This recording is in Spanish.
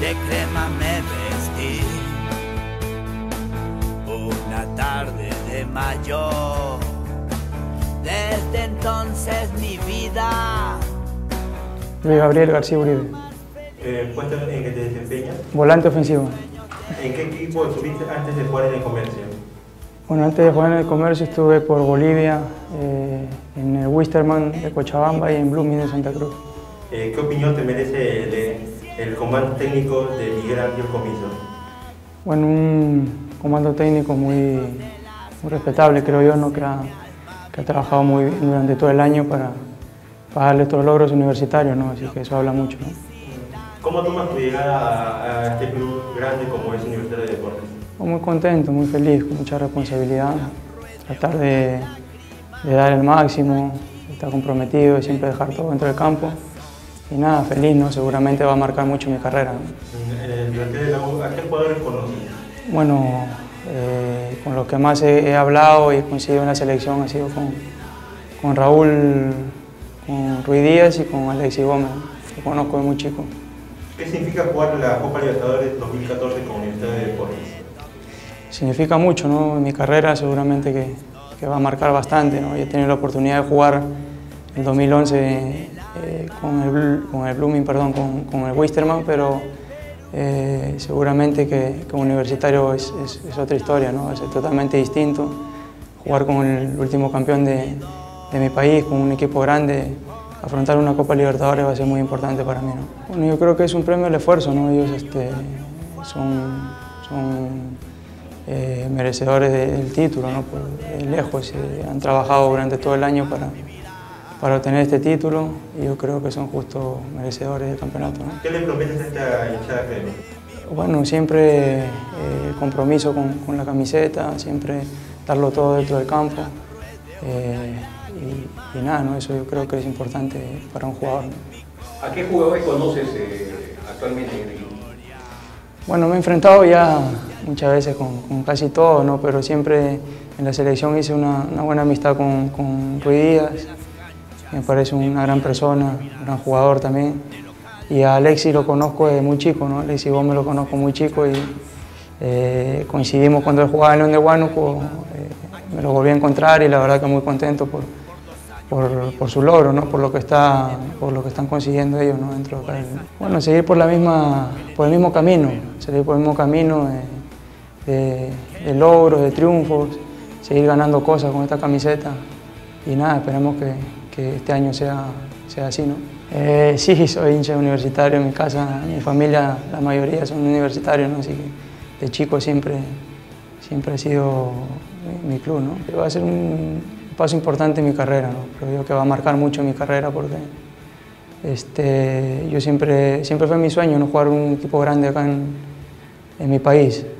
de crema me vestí. Una tarde de mayo, desde entonces mi vida. Luis Gabriel García Uribe. ¿Puesto en que te desempeñas? Volante ofensivo. ¿En qué equipo estuviste antes de jugar en el Comercio? Bueno, antes de jugar en el Comercio estuve por Bolivia, en el Wisterman de Cochabamba y en Blooming de Santa Cruz. ¿Qué opinión te merece el comando técnico de Miguel Ángel Comiso? Bueno, un comando técnico muy respetable, creo yo, ¿no? que ha trabajado muy bien durante todo el año para darle estos logros universitarios, ¿no? Así que eso habla mucho, ¿no? ¿Cómo tomas tu llegada a este club grande como es Universitario de Deportes? Muy contento, muy feliz, con mucha responsabilidad, tratar de dar el máximo, estar comprometido y siempre dejar todo dentro del campo. Y nada, feliz, ¿no? Seguramente va a marcar mucho mi carrera, ¿no? ¿A qué jugadores conoces? Bueno, con los que más he hablado y he coincidido en la selección ha sido con Raúl, con Ruiz Díaz y con Alexis Gómez, que conozco de muy chico. ¿Qué significa jugar la Copa Libertadores 2014 con Universitario de Deportes? Significa mucho, ¿no? En mi carrera seguramente que va a marcar bastante, ¿no? Yo he tenido la oportunidad de jugar en 2011 con el Blooming, perdón, con el Wisterman, pero seguramente que Universitario es otra historia, ¿no? Es totalmente distinto. Jugar con el último campeón de mi país, con un equipo grande, afrontar una Copa Libertadores va a ser muy importante para mí, ¿no? Bueno, yo creo que es un premio al esfuerzo, ¿no? Ellos son merecedores del título, ¿no? Por lejos han trabajado durante todo el año para obtener este título y yo creo que son justo merecedores del campeonato, ¿no? ¿Qué le prometes a esta hinchada crema? Bueno, siempre el compromiso con la camiseta, siempre darlo todo dentro del campo y nada, ¿no? Eso yo creo que es importante para un jugador, ¿no? ¿A qué jugadores conoces actualmente en el equipo? Bueno, me he enfrentado ya muchas veces con casi todos, ¿no? Pero siempre en la selección hice una buena amistad con Ruiz Díaz. Me parece una gran persona, un gran jugador también. Y a Alexis lo conozco desde muy chico, ¿no? Alexis Gómez lo conozco muy chico y coincidimos cuando él jugaba en León de Huánuco. Me lo volví a encontrar y la verdad que muy contento por su logro, ¿no? por lo que están consiguiendo ellos, ¿no? Dentro de bueno, seguir por el mismo camino, de logros, de triunfos, seguir ganando cosas con esta camiseta y nada, esperemos que este año sea así, ¿no? Sí, soy hincha universitario en mi casa, mi familia, la mayoría son universitarios, ¿no? Así que de chico siempre ha sido mi club, ¿no? Va a ser un paso importante en mi carrera, ¿no? Creo yo que va a marcar mucho mi carrera porque yo siempre fue mi sueño, ¿no? Jugar un equipo grande acá en mi país.